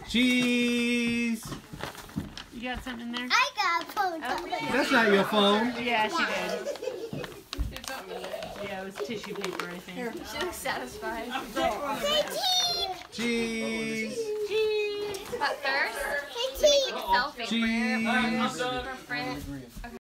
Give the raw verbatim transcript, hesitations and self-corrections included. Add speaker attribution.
Speaker 1: Cheese.
Speaker 2: You got something in there?
Speaker 3: I got a phone.
Speaker 2: Oh,
Speaker 1: That's not your phone.
Speaker 2: yeah, she did. Yeah, it was tissue paper, I think.
Speaker 4: She looks satisfied.
Speaker 3: Say cheese.
Speaker 1: Cheese.
Speaker 4: Cheese. That thirst?
Speaker 3: Say cheese.
Speaker 4: Selfie.
Speaker 1: Cheese.
Speaker 4: For Fran.